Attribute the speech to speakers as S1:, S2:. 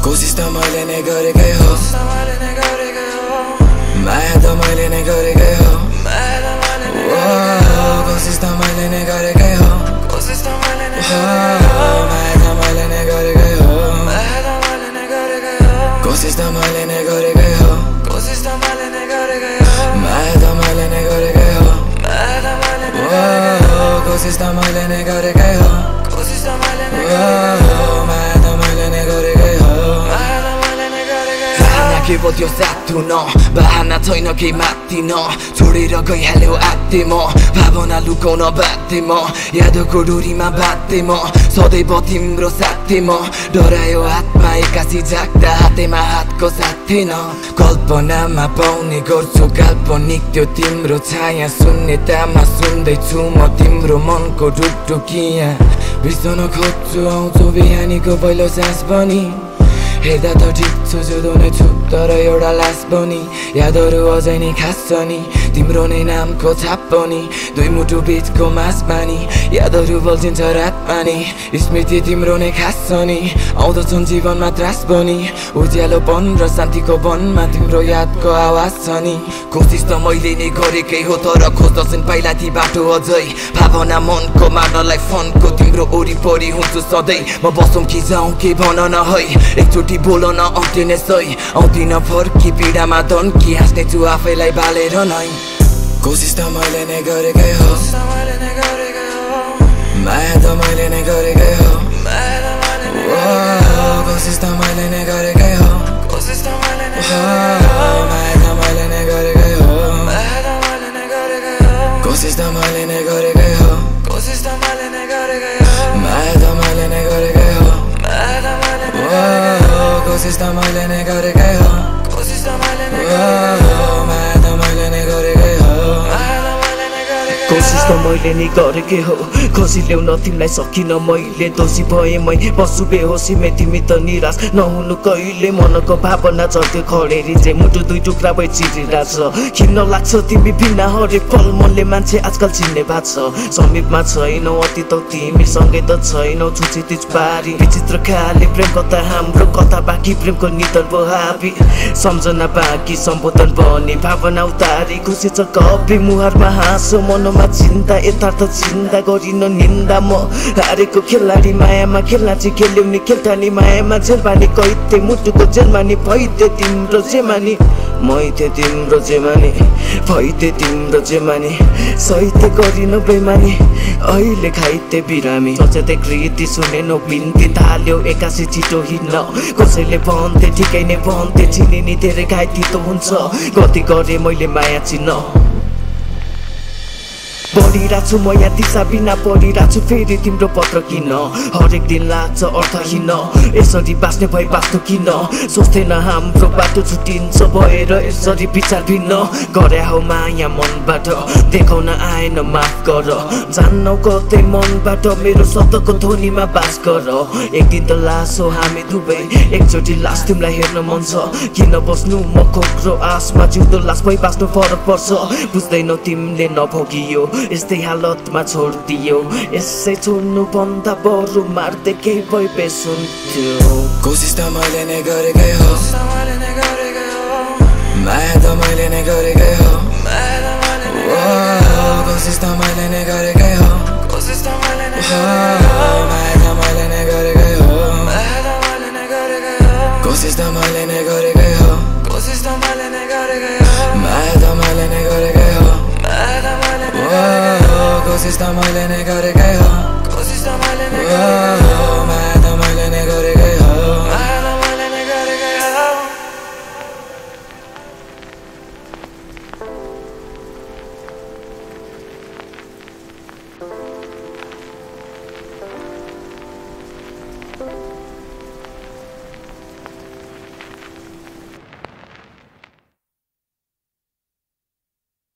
S1: कोसिस त मैले नै गरेकै हो माया त मैले नै गरेकै हो कोसिस त मैले नै गरेकै हो माया त मैले नै गरेकै हो कोसिस त मैले नै गरेकै हो माया त मैले नै गरेकै हो कोसिस त मैले नै गरेकै हो माया त मैले नै गरेकै हो
S2: केवल त्यो साथ हुन बहाना छैन केही मात्दिन छोडेर गइहाल्यो आत्ते म भावना लुकाउन बाध्य म यादको डोरीमा बाध्य म सदैव तिम्रो साथी म डरायो हातमा एक्कासी जाग्दा हातेमा हातको साथ थिएन कल्पनामा पाउने गर्छु काल्पनिक त्यो तिम्रो छाया शून्यतामा सुन्दैछु म तिम्रो मनको ढुकढुकिया बिर्सन खोज्छु आउँछु बिहानीको पहिलो सास पनि हेर्दा त ठिक छु जुदो नै छु तर एउटा लास पनि यादहरू अझै नै खास छ नि तिम्रो नै नामको छाप पनि दुई मुटु बिचको मास पानी यादहरू बल्झिन्छ रात पानी स्मृति तिम्रो नै खास छ नि आउँदछन् जीवनमा त्रास पनि उज्यालोपन र शान्तिको वनमा तिम्रो यादको आवाज छ नि कोसिस त मैले नै गरेकै हो तर खोज्दछन् पहिला ती बाटो अझै भावना मनको मार्नलाई फनको तिम्रो वरिपरि हुन्छु सधैँ म बसौँ कि जाउँ के भन न है एकचोटि बोल न आउँदिने सही आउँदिन फर्की पीडामा धन्की हाँस्ने छु आफैलाई बालेर नै
S1: कोसिस त मैले नै गरेकै हो माया त मैले नै गरेकै हो कोसिस त मैले नै गरेकै हो माया त मैले नै गरेकै हो कोसिस त मैले नै गरेकै हो माया त मैले नै गरेकै हो कोसिस त मैले नै गरेकै हो माया त मैले नै गरेकै हो
S3: कोसिस त मैले नै गरेकै हो खोजी ल्याउन तिमीलाई सकिन मैले दोषी भए मै बस्छु बेहोसीमै तिमी त निराश नहुनु कहिले मनको भावना चल्थ्यो खडेरी चाहिँ मुटु दुई टुक्रा भई चिरिरहेछ खिन्न लाग्छ तिमी बिना हरेक पल मनले मान्छे आजकल चिन्ने भएको छ समीपमा छैनौ अति त तिमीसँगै त छैनौ छुची तिज पारी विचित्र खाले प्रेम कथा हाम्रो कथा बाँकी प्रेमको निधन भयो हाबी सम्झना बाँकी सम्बोधन बनी भावना उतारी खुसी छ कपी मुहारमा हाँसो मनमा चिन्ता यथार्थ चिन्ता गरिन निन्दा म हारेको खेलाडी मायामा खेल्न चाहिँ खेल्यौनी खेल्टानी मायामा झेलबानी कैथे मुटुको जेलमानी भइथे तिम्रो जेमानी मैथे तिम्रो जेमानी भइथे तिम्रो जेमानी सहित्य गरिन बेमानी अहिले खाइथे बिरामी सोचेथे कृति सुनेनौ बिन्ती थाल्यो एक्कासी छिटो हिँड्न कसैले भन्थे ठिकै नै भन्थे चिनिनी धेरै घाइते त हुन्छ गति गरे मैले माया चिन्न पढिरहेको छु म यहाँ दिशा बिना पढिरहेको छु फेरि तिम्रो पत्र किन हरेक दिन लाग्छ अर्थहीन यसरी बाँच्ने भए बाँच्नु किन सोच्थेन हाम्रो बाटो छुट्टिन्छ भएर यसरी विचार भिन्न गरे हौ माया मनबाट देखाउन आएन माफ गर जान्नौ कतै मनबाट मेरो शब्दको ध्वनिमा बास गर एक दिन त लास हो हामी दुवै एकचोटि लास तिमीलाई हेर्न मन छ किन बस्नु म खोक्रो आसमा जिउँदो लास भई बाँच्नु फरक पर्छ बुझ्दैनौ तिमीले नभोगियो यस्तै हालतमा छोडिदियो यसै छोड्नु भन्दा बरु मार्दै केही भइ बेसुन्थ्यो
S1: कोसिस त मैले नै गरेकै हो माया त मैले नै गरेकै हो कोसिस त मैले नै गरेकै हो माया त मैले नै गरेकै हो कोसिस त मैले नै गरेकै हो माया त मैले नै गरेकै हो कोसिस त मैले नै गरेकै हो माया त मैले नै गरेकै हो